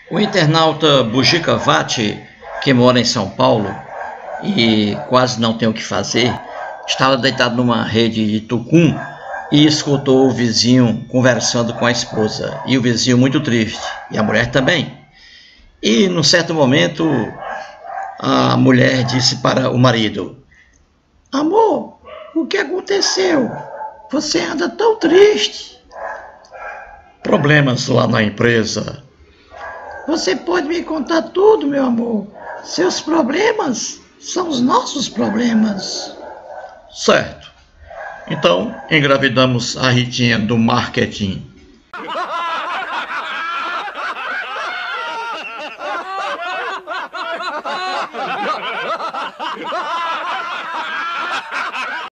O internauta Bujica Vati, que mora em São Paulo e quase não tem o que fazer, estava deitado numa rede de tucum e escutou o vizinho conversando com a esposa. E o vizinho muito triste, e a mulher também. E, num certo momento, a mulher disse para o marido: "Amor, o que aconteceu? Você anda tão triste." "Problemas lá na empresa." "Você pode me contar tudo, meu amor. Seus problemas são os nossos problemas." "Certo. Então, engravidamos a Ritinha do marketing."